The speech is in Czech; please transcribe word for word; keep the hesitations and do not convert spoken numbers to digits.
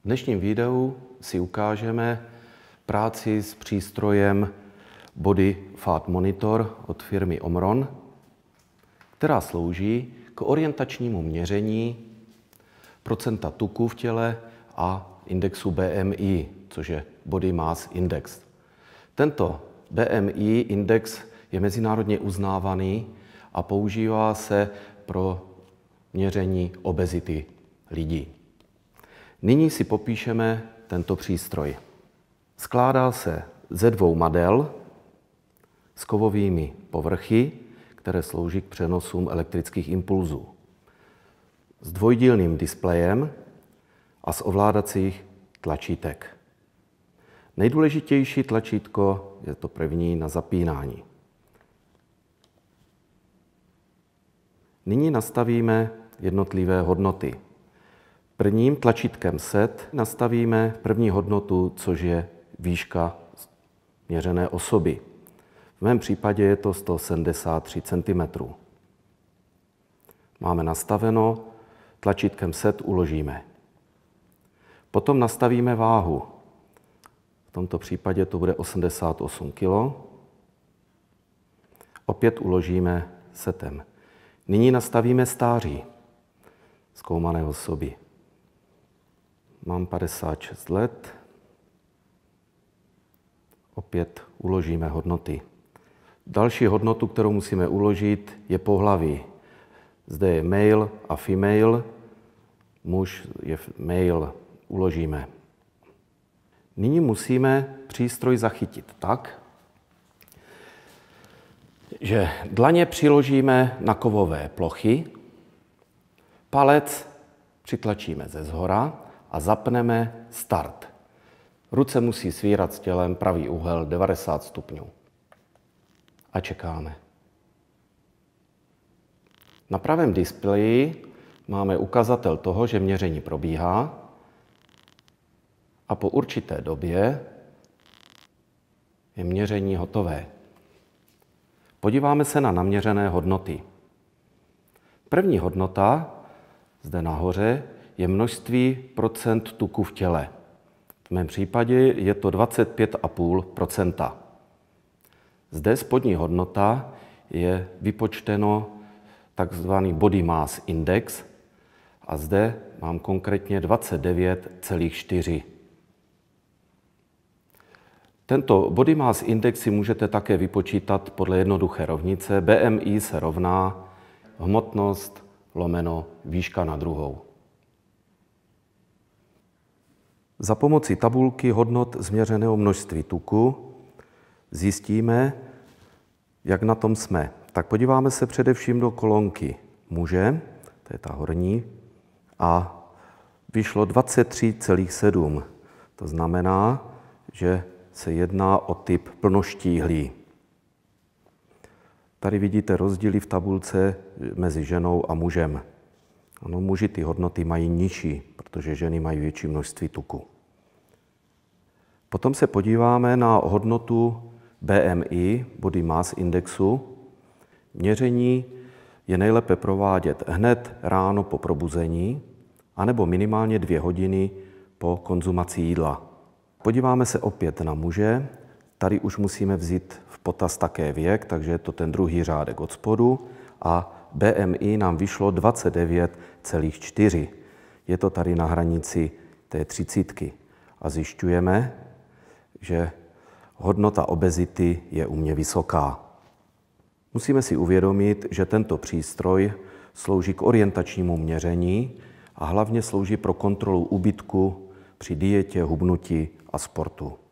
V dnešním videu si ukážeme práci s přístrojem Body Fat Monitor od firmy Omron, která slouží k orientačnímu měření procenta tuku v těle a indexu B M I, což je Body Mass Index. Tento B M I index je mezinárodně uznávaný a používá se pro měření obezity lidí. Nyní si popíšeme tento přístroj. Skládá se ze dvou madel s kovovými povrchy, které slouží k přenosům elektrických impulzů, s dvojdílným displejem a z ovládacích tlačítek. Nejdůležitější tlačítko je to první na zapínání. Nyní nastavíme jednotlivé hodnoty. Prvním tlačítkem Set nastavíme první hodnotu, což je výška měřené osoby. V mém případě je to sto sedmdesát tři centimetrů. Máme nastaveno, tlačítkem Set uložíme. Potom nastavíme váhu. V tomto případě to bude osmdesát osm kilogramů. Opět uložíme setem. Nyní nastavíme stáří zkoumané osoby. Mám padesát šest let. Opět uložíme hodnoty. Další hodnotu, kterou musíme uložit, je pohlaví. Zde je male a female. Muž je male. Uložíme. Nyní musíme přístroj zachytit tak, že dlaně přiložíme na kovové plochy, palec přitlačíme ze zhora a zapneme start. Ruce musí svírat s tělem pravý úhel devadesát stupňů. A čekáme. Na pravém displeji máme ukazatel toho, že měření probíhá a po určité době je měření hotové. Podíváme se na naměřené hodnoty. První hodnota, zde nahoře, je množství procent tuku v těle. V mém případě je to dvacet pět celá pět procenta. Zde spodní hodnota je vypočteno takzvaný Body Mass Index a zde mám konkrétně dvacet devět celá čtyři. Tento Body Mass Index si můžete také vypočítat podle jednoduché rovnice. B M I se rovná hmotnost lomeno výška na druhou. Za pomocí tabulky hodnot změřeného množství tuku zjistíme, jak na tom jsme. Tak podíváme se především do kolonky muže, to je ta horní, a vyšlo dvacet tři celá sedm. To znamená, že se jedná o typ plnoštíhlý. Tady vidíte rozdíly v tabulce mezi ženou a mužem. Ano, muži ty hodnoty mají nižší, protože ženy mají větší množství tuku. Potom se podíváme na hodnotu B M I, Body Mass Indexu. Měření je nejlépe provádět hned ráno po probuzení, anebo minimálně dvě hodiny po konzumaci jídla. Podíváme se opět na muže. Tady už musíme vzít v potaz také věk, takže je to ten druhý řádek od spodu. A B M I nám vyšlo dvacet devět celá čtyři. Je to tady na hranici té třicítky. A zjišťujeme, že hodnota obezity je u mě vysoká. Musíme si uvědomit, že tento přístroj slouží k orientačnímu měření a hlavně slouží pro kontrolu úbytku při dietě, hubnutí a sportu.